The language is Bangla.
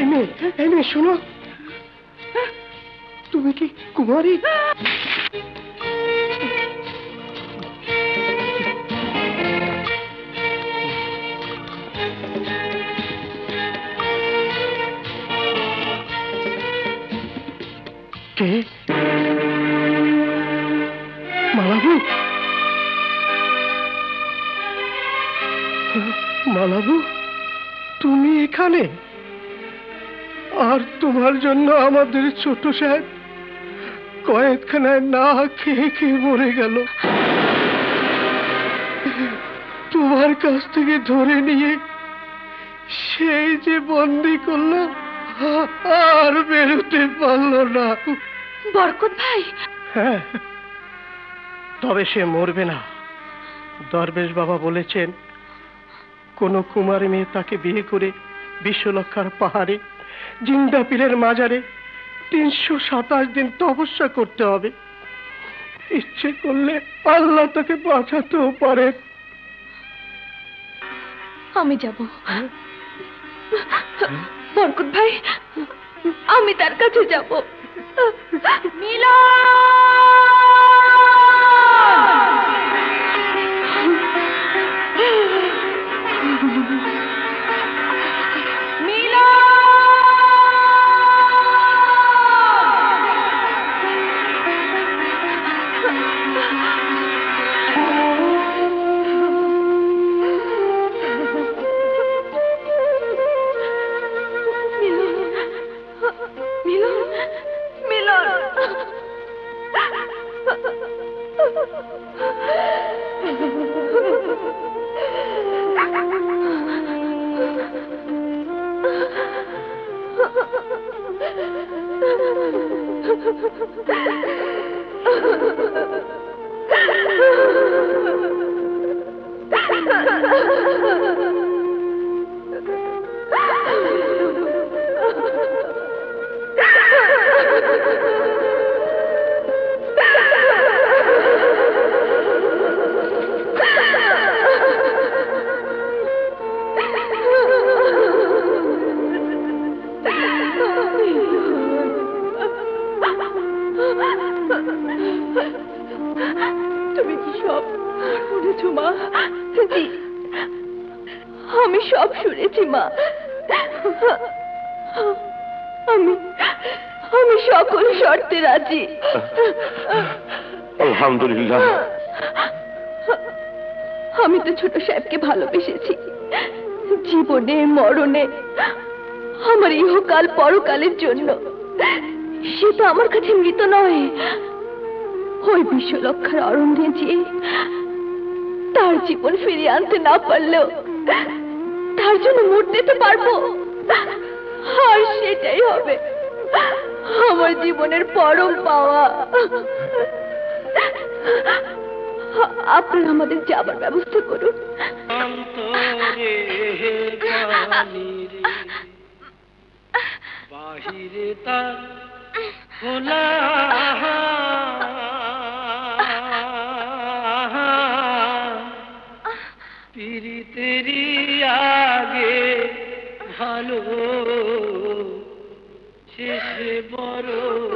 এই মেয়ে শোনো, তুমি কি কুমারী? কে? মালাবু? মালাবু, তুমি এখানে? আর তোমার জন্য আমাদের ছোট সাহেব কয়েকখানায় না খেয়ে খেয়ে মরে গেল। তোমার কাছ থেকে ধরে নিয়ে সেই যে বন্দি করলো, আর বেরোতে পারলো না। বরকত ভাই? হ্যাঁ, তবে সে মরবে না। দরবেশ বাবা বলেছেন, কোন কুমারী মেয়ে তাকে বিয়ে করে বিশ্বলক্ষার পাহাড়ে জিন্দা পীরের মাজারে 327 দিন তপস্যা করতে হবে। ইচ্ছে করলে আল্লাহ তাকে বাঁচাতেও পারে। আমি যাব। বরকত ভাই, আমি তার কাছে যাব। মিলন! তুমি কি সব শুনেছো মা? জি, আমি সব শুনেছি মা। আমি সকল শর্তে রাজি। আলহামদুলিল্লাহ। আমি তো ছোট সাহেবকে ভালোবেসেছি। জীবনে মরণে, আমার ইহকাল পরকালের জন্য। সে তো আমার কাছে মৃত নয়। ওই বিশ্বলক্ষার অরণ্যে যে তার জীবন ফিরিয়ে আনতে না পারলেও তার জন্য মরতে তো পারবো। আর সেটাই হবে আমার জীবনের পরম পাওয়া। আপনারা আমাদের যাবার ব্যবস্থা করুন। বাহিরে তার খোলা পিরিতেরি আগে ভালো শেষে বড়